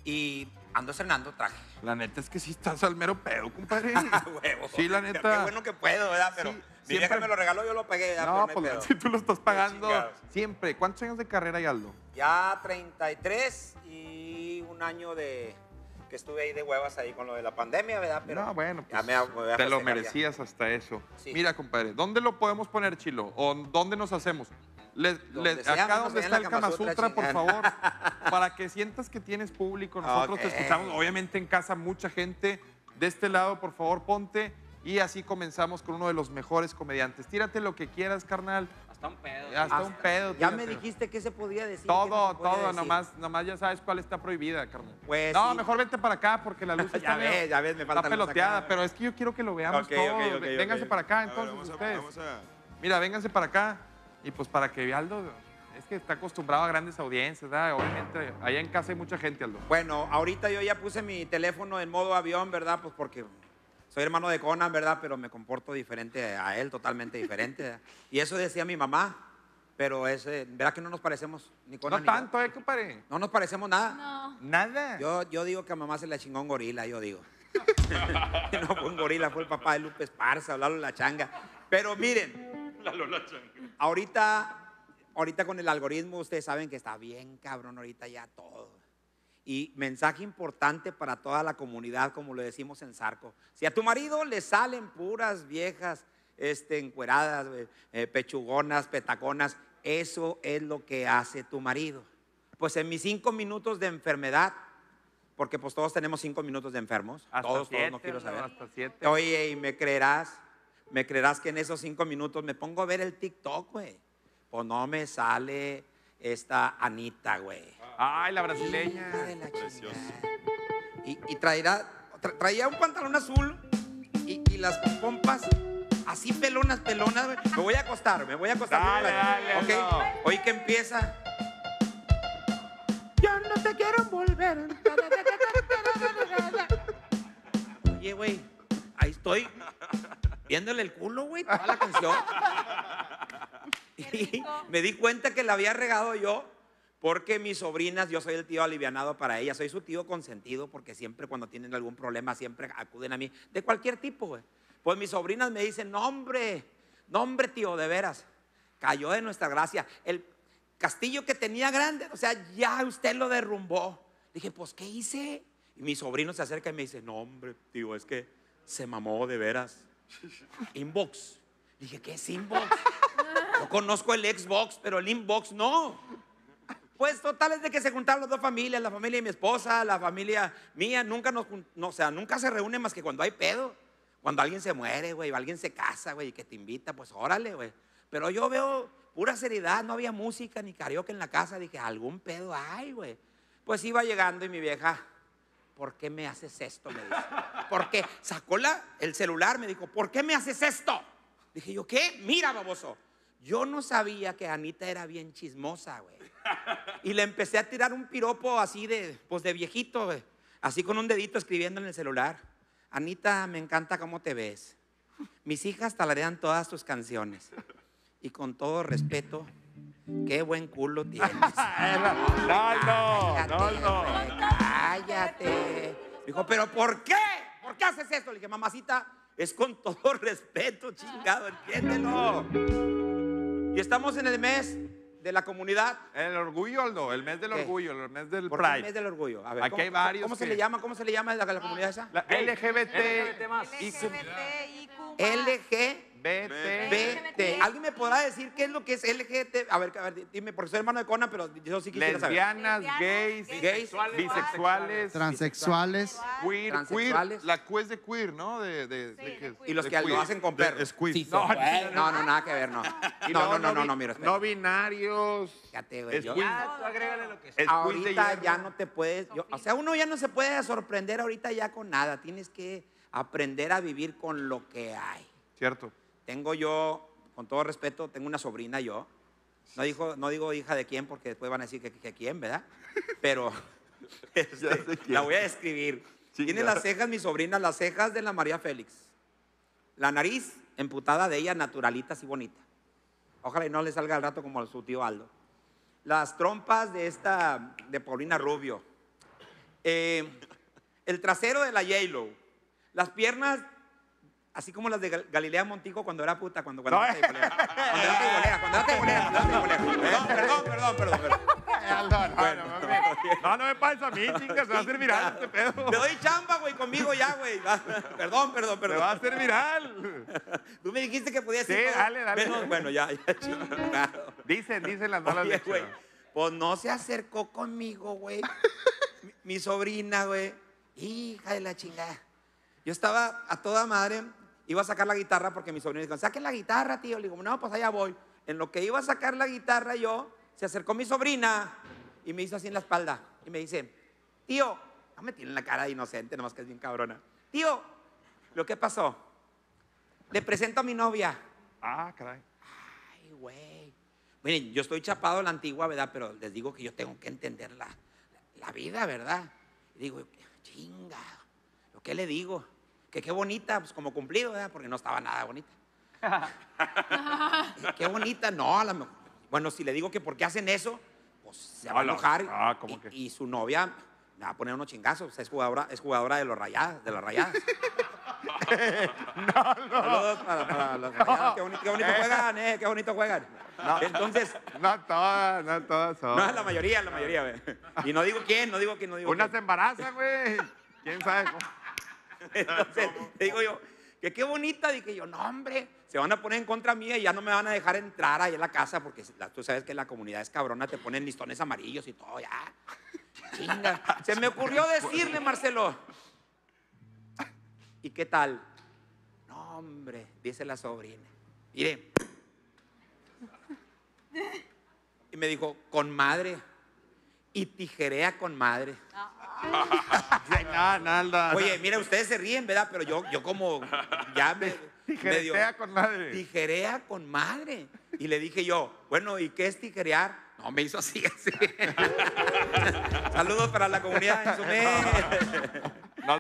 Y ando estrenando traje. La neta es que sí estás al mero pedo, compadre. Huevo. Sí, la neta. Qué bueno que puedo, ¿verdad? Pero Sí, mi vieja siempre- me lo regaló, yo lo pagué. ¿verdad? No, Pero no hay pues pedo. si tú lo estás pagando chingados. siempre. ¿Cuántos años de carrera hay, Aldo? Ya 33 y un año de que estuve ahí de huevas ahí con lo de la pandemia, ¿verdad? Pero No, bueno, ya pues me voy a te lo festejar ya. merecías hasta eso. Sí. Mira, compadre, ¿dónde lo podemos poner, Chilo? ¿O dónde nos hacemos? Donde sea, acá menos donde allá está en el la Kama Kama Sutra, Sutra, por chingada. favor, para que sientas que tienes público. Nosotros te Ok. escuchamos, obviamente en casa mucha gente. De este lado, por favor, ponte. Y así comenzamos con uno de los mejores comediantes. Tírate lo que quieras, carnal. Hasta un pedo. Hasta un pedo. Ya me tírate. dijiste que se podía decir. que Todo, no se podía todo, decir. nomás ya sabes cuál está prohibida, carnal. Pues no, sí. mejor vente para acá porque la luz está, Ya ves, me falta está luz peloteada, acá. pero es que yo quiero que lo veamos Ok, todo. ok, ok, Vénganse ok. para acá, A ver, entonces, ustedes. vamos a... Mira, vénganse para acá y pues para que vea Aldo, es que está acostumbrado a grandes audiencias, ¿verdad? Obviamente, allá en casa hay mucha gente, Aldo. Bueno, ahorita yo ya puse mi teléfono en modo avión, ¿verdad? Pues porque soy hermano de Conan, ¿verdad? Pero me comporto diferente a él, totalmente diferente. ¿verdad? Y eso decía mi mamá, pero ¿verdad que no nos parecemos ni Conan No ni yo? tanto, compadre. No nos parecemos nada. No. Nada. Yo digo que a mamá se la chingó un gorila, yo digo. No fue un gorila, fue el papá de Lupe Esparza, Lalo La Changa. Pero miren, ahorita con el algoritmo, ustedes saben que está bien cabrón ahorita ya todo. Y mensaje importante para toda la comunidad, como lo decimos en Zarco. Si a tu marido le salen puras viejas, encueradas, pechugonas, petaconas, eso es lo que hace tu marido. Pues en mis 5 minutos de enfermedad, porque pues todos tenemos 5 minutos de enfermos, Hasta todos, siete, no quiero saber. hasta 7. Oye, y me creerás que en esos 5 minutos me pongo a ver el TikTok, güey. Pues no me sale esta Anita, güey. Ay, la brasileña. Hija de la Precioso. chingada. Y traía un pantalón azul y las pompas así pelonas, güey. Me voy a acostar. Dale, Ok, no. hoy que empieza. Yo no te quiero volver. Oye, güey, ahí estoy viéndole el culo, güey, toda la canción. Y me di cuenta que la había regado yo porque mis sobrinas, yo soy el tío alivianado para ellas, soy su tío consentido porque siempre cuando tienen algún problema siempre acuden a mí, de cualquier tipo, güey. Pues mis sobrinas me dicen, no hombre, tío, de veras, cayó de nuestra gracia. El castillo que tenía grande, o sea, ya usted lo derrumbó. Dije, pues, ¿qué hice? Y mi sobrino se acerca y me dice, no hombre, tío, es que se mamó de veras. Inbox. Dije, ¿qué es inbox? Yo conozco el Xbox, pero el inbox no. Pues total es de que se juntaron las dos familias, la familia de mi esposa, la familia mía, nunca nunca se reúnen más que cuando hay pedo. Cuando alguien se muere, güey, o alguien se casa, güey, y que te invita, pues órale, güey. Pero yo veo pura seriedad, no había música ni karaoke en la casa, dije, algún pedo hay, güey. Pues iba llegando y mi vieja, ¿por qué me haces esto? Me dice. ¿Por qué? Sacó el celular, me dijo, ¿por qué me haces esto? Dije yo, ¿qué? Mira, baboso. Yo no sabía que Anita era bien chismosa, güey. Y le empecé a tirar un piropo así de viejito, güey. Así con un dedito escribiendo en el celular. Anita, me encanta cómo te ves. Mis hijas tararean todas tus canciones. Y con todo respeto, qué buen culo tienes. Cállate. Dijo, ¿pero por qué? ¿Por qué haces esto? Le dije, mamacita, es con todo respeto, chingado, entiéndelo. Y estamos en el mes de la comunidad. El orgullo, Aldo, el mes del ¿Qué? orgullo, el mes del ¿Por qué el Pride. mes del orgullo? A ver, Aquí hay varios ¿Cómo se que- le llama? ¿Cómo se le llama la comunidad esa? La LGBT, LGBTIQ+. LGBT. ¿Alguien me podrá decir qué es lo que es LGBT? A ver, dime, porque soy hermano de Conan, pero yo sí quisiera saber. lesbianas, gays, Gays, bisexuales, Transexuales. queer, transexuales. la Q es de queer, ¿no? ¿De qué es? Y los De que queer. lo hacen con perros. Es quiz. Sí, No, no, nada que ver, no. Y No, luego no, mira, espera. no binarios. Fíjate, güey, yo- Squeeze. Tú agrégale lo que sea. Ahorita ya no te puedes, o sea, uno ya no se puede sorprender ahorita ya con nada. Tienes que aprender a vivir con lo que hay. Cierto. Tengo yo, con todo respeto, tengo una sobrina yo. No digo hija de quién porque después van a decir que quién, ¿verdad? Pero sé quién. la voy a describir. Chinga. Tiene las cejas, mi sobrina, las cejas de la María Félix. La nariz emputada de ella, naturalita, y bonita. Ojalá y no le salga al rato como a su tío Aldo. Las trompas de Paulina Rubio. el trasero de la J-Lo, las piernas, así como las de Galilea Montijo cuando era puta, cuando era teibolera. Cuando era teibolera. Perdón. No me pasa a mí, chinga, se va a hacer viral este pedo. Te doy chamba, güey, conmigo ya, güey. Perdón. Se va a hacer viral. Tú me dijiste que podías ir. Sí, dale. Menos, bueno, ya, chingado. Dicen las malas Oye, lechas. güey, pues no se acercó conmigo, güey. Mi sobrina, güey. Hija de la chingada. Yo estaba a toda madre, iba a sacar la guitarra porque mi sobrina dijo, saquen la guitarra, tío. Le digo, no, pues allá voy. En lo que iba a sacar la guitarra yo, se acercó mi sobrina y me hizo así en la espalda. Y me dice, tío, no me tiene la cara de inocente, nomás que es bien cabrona. Tío, ¿lo que pasó? Le presento a mi novia. Ah, caray. Ay, güey. Miren, yo estoy chapado a la antigua, ¿verdad? Pero les digo que yo tengo que entender la vida, ¿verdad? Y digo, chinga, ¿lo que le digo? Que qué bonita, pues como cumplido, ¿verdad? Porque no estaba nada bonita. Qué bonita, no, a lo mejor. Bueno, si le digo que por qué hacen eso, pues se va a enojar. ¿cómo que? Y su novia me va a poner unos chingazos. Es jugadora de las rayadas. Saludos para los rayados. Qué bonito juegan, qué bonito juegan. Entonces, No todas son. no es la mayoría, güey. Y no digo quién. Unas se embarazan, güey. ¿Quién sabe cómo? Entonces, te digo yo, que qué bonita. Dije yo, no, hombre, se van a poner en contra mía y ya no me van a dejar entrar ahí en la casa porque tú sabes que la comunidad es cabrona, te ponen listones amarillos y todo, ya. Chinga. Se me ocurrió decirle, Marcelo. ¿Y qué tal? No, hombre, dice la sobrina. Mire. Y me dijo, con madre. Y tijerea con madre. Nada. Oye, mira, ustedes se ríen, ¿verdad? Pero yo como ya Tijeretea con madre. Tijerea con madre. Y le dije yo, bueno, ¿y qué es tijerear? No, me hizo así. Saludos para la comunidad en Sumé.